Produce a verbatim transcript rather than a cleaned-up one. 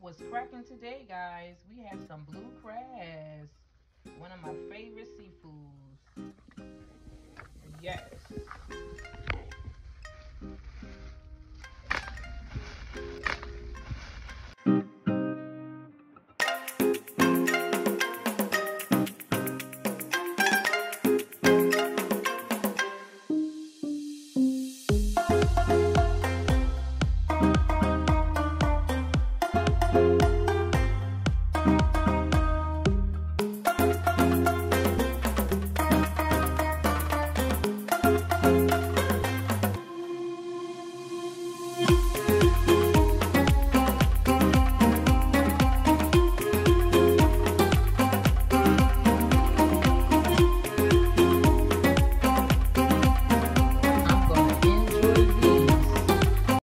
What's cracking today, guys? We have some blue crabs, one of my favorite seafoods. Yes,